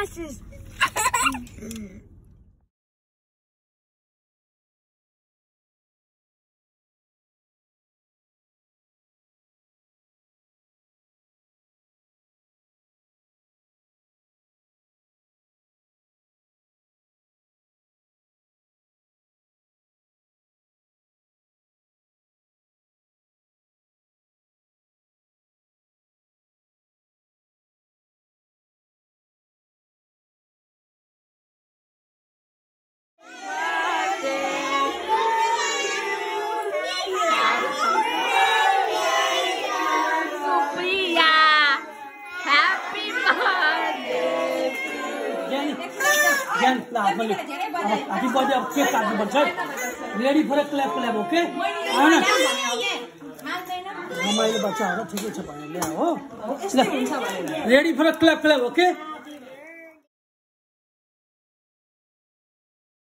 kisses. Supriya, happy birthday. Jan, happy birthday of cake काट्नु पर्छ ready for clap clap okay आउन रमाइलो बच्चा हो ठिकै छ भने ल्या हो ready for clap clap okay